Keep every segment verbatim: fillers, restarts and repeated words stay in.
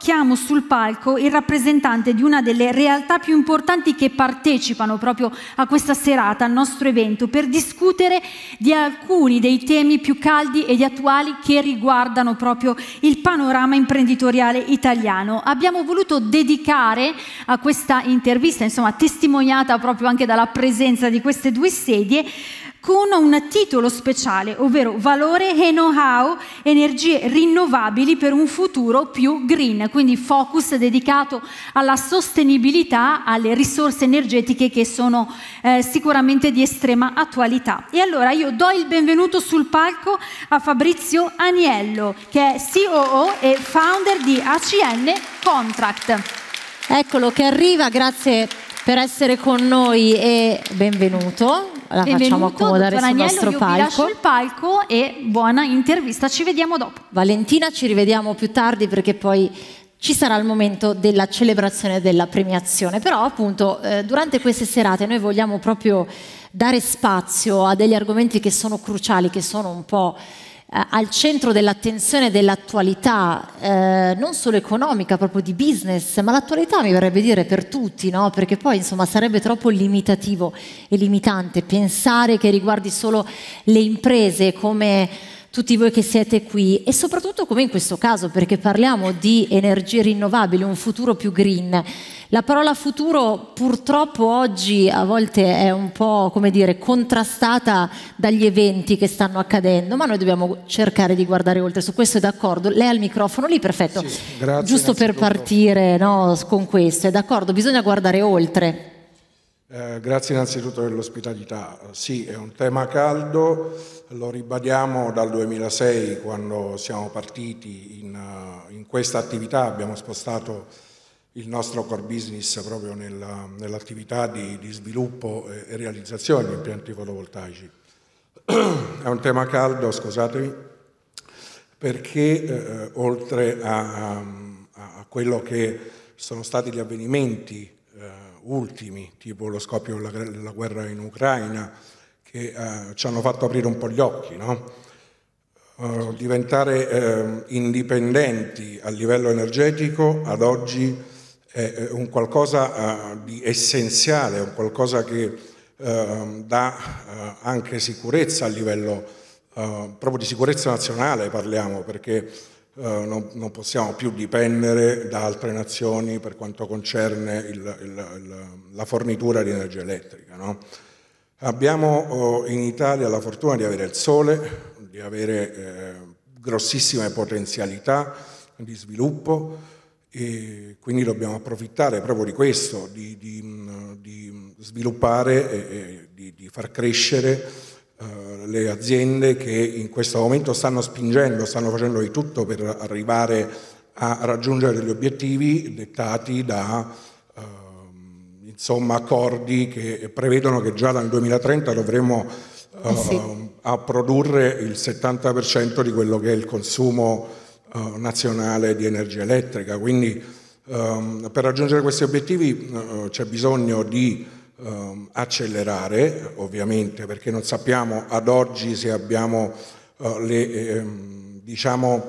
chiamo sul palco il rappresentante di una delle realtà più importanti che partecipano proprio a questa serata, al nostro evento, per discutere di alcuni dei temi più caldi ed attuali che riguardano proprio il panorama imprenditoriale italiano. Abbiamo voluto dedicare a questa intervista, insomma testimoniata proprio anche dalla presenza di queste due sedie, con un titolo speciale, ovvero Valore e Know-how, energie rinnovabili per un futuro più green, quindi focus dedicato alla sostenibilità, alle risorse energetiche che sono eh, sicuramente di estrema attualità. E allora io do il benvenuto sul palco a Fabrizio Aniello, che è C O O e founder di A C N Contract. Eccolo che arriva, grazie per essere con noi e benvenuto. La Benvenuto, facciamo accomodare sul Agnello, nostro io palco. Vi lascio il palco e buona intervista, ci vediamo dopo. Valentina, ci rivediamo più tardi perché poi ci sarà il momento della celebrazione della premiazione. Però appunto eh, durante queste serate noi vogliamo proprio dare spazio a degli argomenti che sono cruciali, che sono un po' al centro dell'attenzione dell'attualità, eh, non solo economica, proprio di business, ma l'attualità mi verrebbe dire per tutti, no? Perché poi insomma sarebbe troppo limitativo e limitante pensare che riguardi solo le imprese come tutti voi che siete qui, e soprattutto come in questo caso, perché parliamo di energie rinnovabili, un futuro più green. La parola futuro purtroppo oggi a volte è un po', come dire, contrastata dagli eventi che stanno accadendo, ma noi dobbiamo cercare di guardare oltre. Su questo è d'accordo. Lei ha il microfono lì, perfetto. Sì, grazie, giusto per partire, no, con questo, è d'accordo, bisogna guardare oltre. Eh, grazie innanzitutto dell'ospitalità. Sì, è un tema caldo, lo ribadiamo dal duemilasei quando siamo partiti in, uh, in questa attività, abbiamo spostato il nostro core business proprio nella, nell'attività di, di sviluppo e, e realizzazione di impianti fotovoltaici. È un tema caldo, scusatemi, perché eh, oltre a, a, a quello che sono stati gli avvenimenti ultimi, tipo lo scoppio della, della guerra in Ucraina, che eh, ci hanno fatto aprire un po' gli occhi, no? Uh, diventare eh, indipendenti a livello energetico ad oggi è un qualcosa uh, di essenziale, un qualcosa che uh, dà uh, anche sicurezza a livello uh, proprio di sicurezza nazionale, parliamo, perché Uh, non, non possiamo più dipendere da altre nazioni per quanto concerne il, il, il, la fornitura di energia elettrica, no? Abbiamo uh, in Italia la fortuna di avere il sole, di avere eh, grossissime potenzialità di sviluppo, e quindi dobbiamo approfittare proprio di questo, di, di, di sviluppare e, e di, di far crescere Uh, le aziende che in questo momento stanno spingendo, stanno facendo di tutto per arrivare a raggiungere degli obiettivi dettati da uh, insomma, accordi che prevedono che già dal duemilatrenta dovremo uh, eh sì. a produrre il settanta per cento di quello che è il consumo uh, nazionale di energia elettrica. Quindi um, per raggiungere questi obiettivi uh, c'è bisogno di Uh, accelerare, ovviamente, perché non sappiamo ad oggi se abbiamo uh, le, eh, diciamo,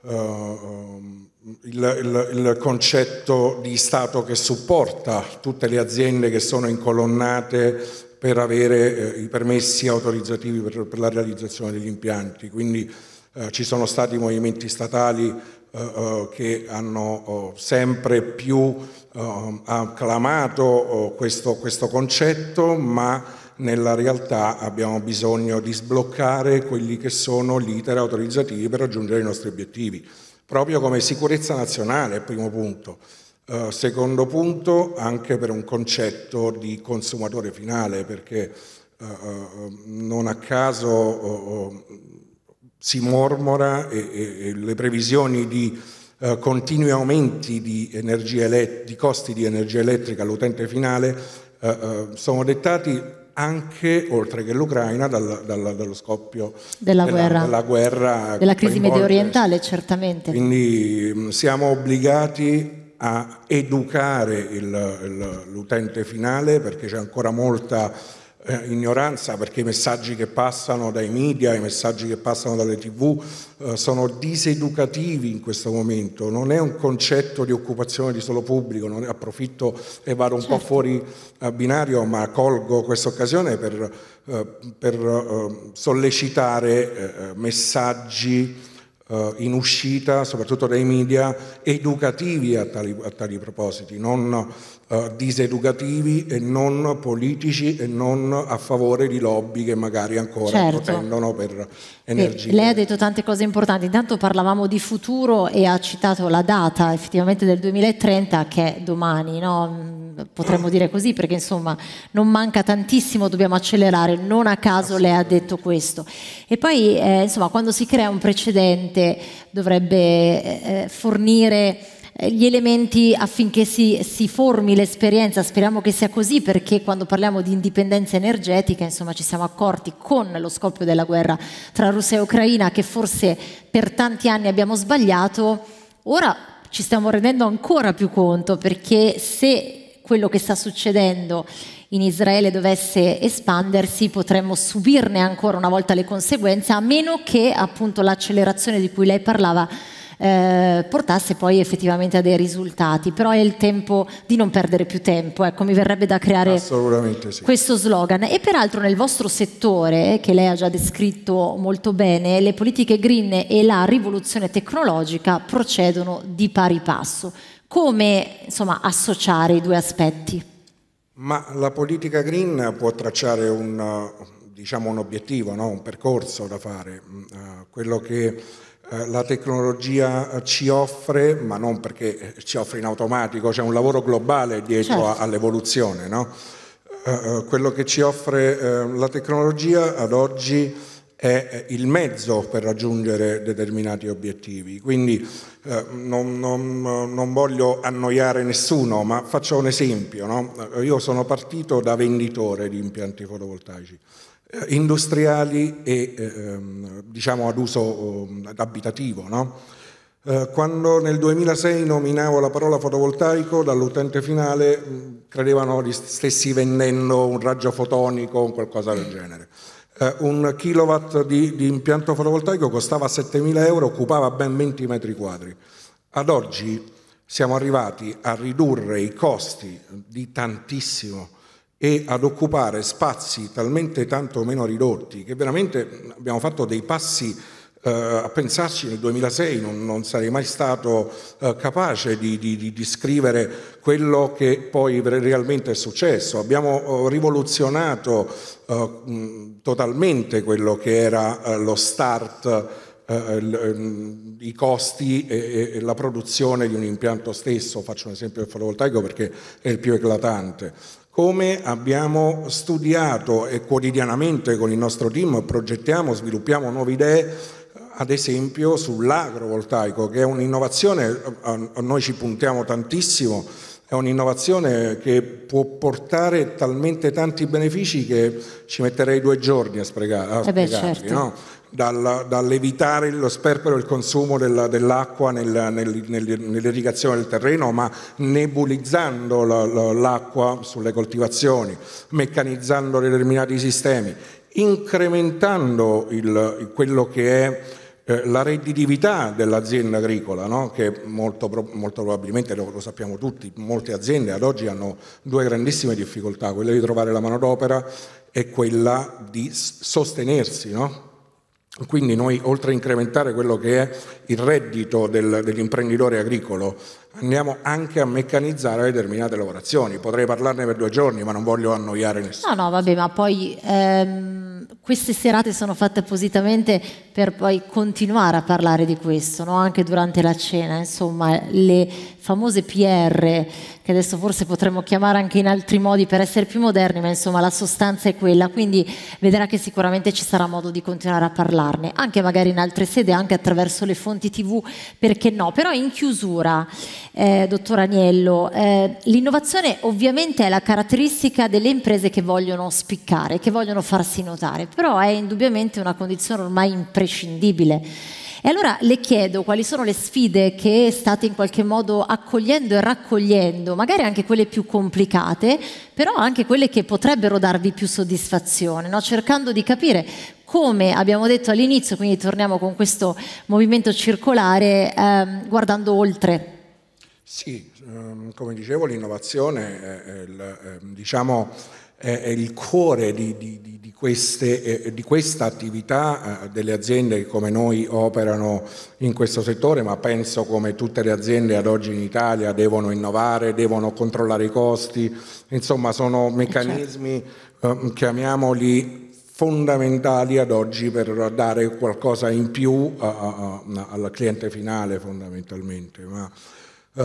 uh, il, il, il concetto di Stato che supporta tutte le aziende che sono incolonnate per avere eh, i permessi autorizzativi per, per la realizzazione degli impianti. Quindi uh, ci sono stati movimenti statali Uh, uh, che hanno uh, sempre più uh, acclamato uh, questo, questo concetto, ma nella realtà abbiamo bisogno di sbloccare quelli che sono gli iter autorizzativi per raggiungere i nostri obiettivi, proprio come sicurezza nazionale, primo punto. Uh, secondo punto, anche per un concetto di consumatore finale, perché uh, uh, non a caso uh, uh, si mormora e, e, e le previsioni di uh, continui aumenti di, energia di costi di energia elettrica all'utente finale uh, uh, sono dettati anche, oltre che l'Ucraina, dal, dal, dallo scoppio della, della guerra, della, guerra della crisi medio orientale, certamente. Quindi siamo obbligati a educare l'utente finale, perché c'è ancora molta eh, ignoranza, perché i messaggi che passano dai media, i messaggi che passano dalle tv eh, sono diseducativi in questo momento. Non è un concetto di occupazione di solo pubblico, non è, approfitto e vado un certo. po' fuori eh, binario, ma colgo questa occasione per, eh, per eh, sollecitare eh, messaggi in uscita, soprattutto dai media, educativi a tali, a tali propositi, non uh, diseducativi e non politici e non a favore di lobby che magari ancora certo. protendono per energia. Lei ha detto tante cose importanti, intanto parlavamo di futuro e ha citato la data effettivamente del duemilatrenta che è domani, no? Potremmo dire così perché insomma non manca tantissimo, dobbiamo accelerare, non a caso lei ha detto questo. E poi eh, insomma quando si crea un precedente dovrebbe eh, fornire gli elementi affinché si, si formi l'esperienza. Speriamo che sia così, perché quando parliamo di indipendenza energetica insomma ci siamo accorti con lo scoppio della guerra tra Russia e Ucraina che forse per tanti anni abbiamo sbagliato. Ora ci stiamo rendendo ancora più conto, perché se quello che sta succedendo in Israele dovesse espandersi potremmo subirne ancora una volta le conseguenze, a meno che appunto l'accelerazione di cui lei parlava eh, portasse poi effettivamente a dei risultati. Però è il tempo di non perdere più tempo, ecco, mi verrebbe da creare sì. questo slogan. E peraltro nel vostro settore, che lei ha già descritto molto bene, le politiche green e la rivoluzione tecnologica procedono di pari passo. Come insomma associare i due aspetti? Ma la politica green può tracciare un, diciamo, un obiettivo, no? Un percorso da fare, uh, quello che uh, la tecnologia ci offre, ma non perché ci offre in automatico, c'è un lavoro globale dietro certo. all'evoluzione, no? Uh, quello che ci offre uh, la tecnologia ad oggi è il mezzo per raggiungere determinati obiettivi, quindi eh, non, non, non voglio annoiare nessuno, ma faccio un esempio, no? Io sono partito da venditore di impianti fotovoltaici eh, industriali e eh, diciamo ad uso eh, abitativo, no? Eh, quando nel duemilasei nominavo la parola fotovoltaico, dall'utente finale mh, credevano di stessi vendendo un raggio fotonico o qualcosa del genere. Uh, un kilowatt di, di impianto fotovoltaico costava settemila euro, occupava ben venti metri quadri. Ad oggi siamo arrivati a ridurre i costi di tantissimo e ad occupare spazi talmente tanto meno ridotti che veramente abbiamo fatto dei passi uh, a pensarci. Nel duemilasei non, non sarei mai stato uh, capace di, di, di descrivere quello che poi realmente è successo. Abbiamo uh, rivoluzionato Uh, totalmente quello che era uh, lo start, uh, l, i costi e, e la produzione di un impianto stesso. Faccio un esempio del fotovoltaico perché è il più eclatante. Come abbiamo studiato e quotidianamente con il nostro team progettiamo, sviluppiamo nuove idee, ad esempio sull'agrovoltaico, che è un'innovazione, a, a noi ci puntiamo tantissimo. È un'innovazione che può portare talmente tanti benefici che ci metterei due giorni a, sprecare, a eh beh, spiegarli, certo. no? Dal, dall'evitare lo sperpero e il consumo della, dell'acqua nel, nel, nel, nell'irrigazione del terreno, ma nebulizzando la, la, l'acqua sulle coltivazioni, meccanizzando determinati sistemi, incrementando il, quello che è Eh, la redditività dell'azienda agricola, no? Che molto, molto probabilmente lo, lo sappiamo tutti, molte aziende ad oggi hanno due grandissime difficoltà, quella di trovare la manodopera e quella di sostenersi, no? Quindi noi, oltre a incrementare quello che è il reddito del, dell'imprenditore agricolo, andiamo anche a meccanizzare determinate lavorazioni. Potrei parlarne per due giorni, ma non voglio annoiare nessuno. No, no, vabbè, ma poi ehm, queste serate sono fatte appositamente per poi continuare a parlare di questo, no? Anche durante la cena, insomma, le famose P R, che adesso forse potremmo chiamare anche in altri modi per essere più moderni, ma insomma la sostanza è quella, quindi vedrà che sicuramente ci sarà modo di continuare a parlarne, anche magari in altre sedi, anche attraverso le fonti tivù, perché no? Però in chiusura, eh, dottor Aniello, eh, l'innovazione ovviamente è la caratteristica delle imprese che vogliono spiccare, che vogliono farsi notare, però è indubbiamente una condizione ormai imprescindibile. E allora le chiedo quali sono le sfide che state in qualche modo accogliendo e raccogliendo, magari anche quelle più complicate, però anche quelle che potrebbero darvi più soddisfazione, no? Cercando di capire come abbiamo detto all'inizio, quindi torniamo con questo movimento circolare, ehm, guardando oltre. Sì, ehm, come dicevo, l'innovazione è, è, il, è, diciamo, è, è il cuore di, di, di, queste, di questa attività eh, delle aziende che come noi operano in questo settore, ma penso come tutte le aziende ad oggi in Italia devono innovare, devono controllare i costi, insomma sono meccanismi, eh, chiamiamoli, fondamentali ad oggi per dare qualcosa in più a, a, a, al cliente finale fondamentalmente. Ma, Uh,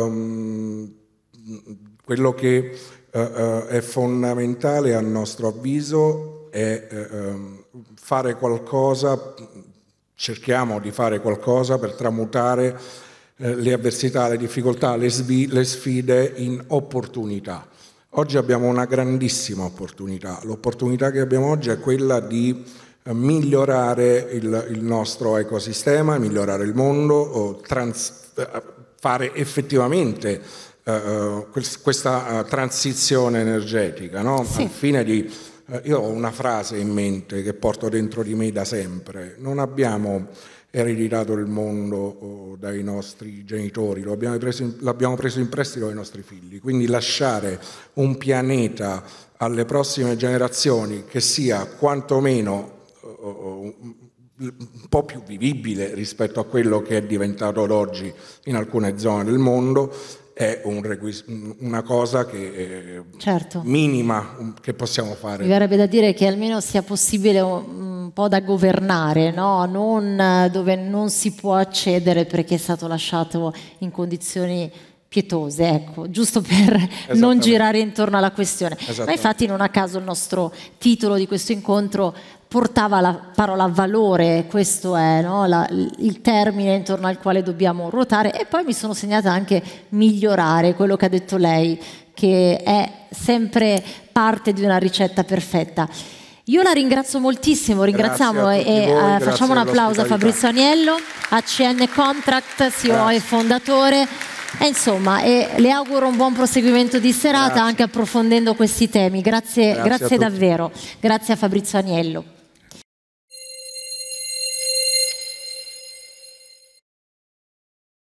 um, quello che uh, uh, è fondamentale a nostro avviso è uh, um, fare qualcosa, cerchiamo di fare qualcosa per tramutare uh, le avversità, le difficoltà, le, le sfide in opportunità. Oggi abbiamo una grandissima opportunità, l'opportunità che abbiamo oggi è quella di uh, migliorare il, il nostro ecosistema, migliorare il mondo, trans, uh, fare effettivamente uh, questa uh, transizione energetica, no? Sì. Al fine di, uh, io ho una frase in mente che porto dentro di me da sempre: non abbiamo ereditato il mondo oh, dai nostri genitori, lo abbiamo preso in, l'abbiamo preso in prestito dai nostri figli, quindi lasciare un pianeta alle prossime generazioni che sia quantomeno uh, un po' più vivibile rispetto a quello che è diventato ad oggi in alcune zone del mondo è un requis- una cosa che è certo. minima che possiamo fare. Mi verrebbe da dire che almeno sia possibile un, un po' da governare, no? Non, dove non si può accedere perché è stato lasciato in condizioni pietose, ecco, giusto per non girare intorno alla questione. Ma infatti non a caso il nostro titolo di questo incontro portava la parola valore, questo è, no? la, il termine intorno al quale dobbiamo ruotare, e poi mi sono segnata anche migliorare, quello che ha detto lei, che è sempre parte di una ricetta perfetta. Io la ringrazio moltissimo, ringraziamo e eh, facciamo un applauso a Fabrizio Aniello, A C N Contract, C E O Grazie. E fondatore. E insomma, e le auguro un buon proseguimento di serata, grazie. Anche approfondendo questi temi. Grazie, grazie, grazie davvero. Grazie a Fabrizio Aniello.